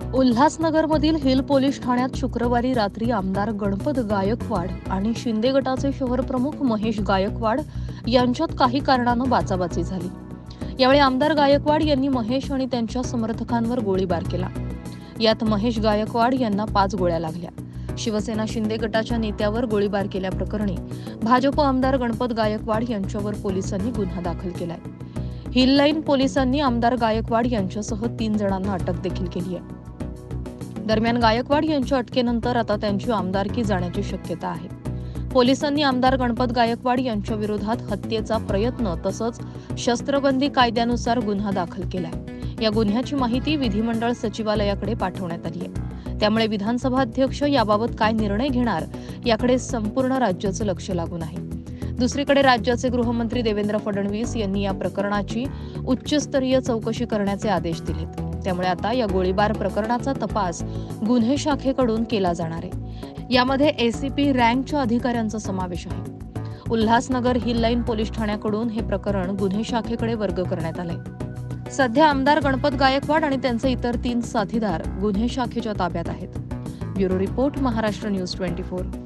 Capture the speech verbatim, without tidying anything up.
उल्हासनगरमधील hill police ठाण्यात शुक्रवारी रात्री आमदार गणपत गायकवाड आणि शिंदे गटाचे शहर प्रमुख महेश गायकवाड यांच्यात काही कारणानं बाचाबाची झाली। यावेळी आमदार गायकवाड यांनी महेश आणि त्यांच्या समर्थकांवर गोळीबार केला। यात महेश गायकवाड यांना पाच गोळ्या लागल्या। शिवसेना शिंदे गटाच्या नेत्यावर गोळीबार केल्याप्रकरणी भाजप आमदार गणपत गायकवाड यांच्यावर पोलिसांनी गुन्हा दाखल केलाय। हिल लाईन पोलिसांनी आमदार गायकवाड यांच्यासह तीन जणांना अटक देखील केली आहे। दरम्यान गायकवाड यांच्या अटकेनंतर आता त्यांची आमदारकी जाण्याची शक्यता आहे। पोलिसांनी आमदार गणपत गायकवाड यांच्या विरोधात हत्येचा प्रयत्न तसंच शस्त्रबंदी कायद्यानुसार गुन्हा दाखल केलाय। या गुन्ह्याची माहिती विधिमंडळ सचिवालयाकडे पाठवण्यात आली आहे। त्यामुळे विधानसभा अध्यक्ष याबाबत काय निर्णय घेणार याकडे संपूर्ण राज्याचं लक्ष लागून आहे। दुसरीकडे राज्याचे गृहमंत्री देवेंद्र फडणवीस यांनी या प्रकरणाची उच्चस्तरीय चौकशी करण्याचे आदेश दिलेत। त्यामुळे आता या गोळीबार प्रकरणाचा तपास गुन्हे शाखेकडून केला जाणार आहे। यामध्ये एसीपी रँकच्या अधिकाऱ्यांचा समावेश आहे। उल्हासनगर हिल लाईन पोलीस ठाण्याकडून हे प्रकरण गुन्हे शाखेकडे वर्ग करण्यात आले। सध्या आमदार गणपत गायकवाड आणि त्यांचे इतर तीन साथीदार गुन्हे शाखेच्या ताब्यात आहेत। ब्युरो रिपोर्ट, महाराष्ट्र न्यूज चोवीस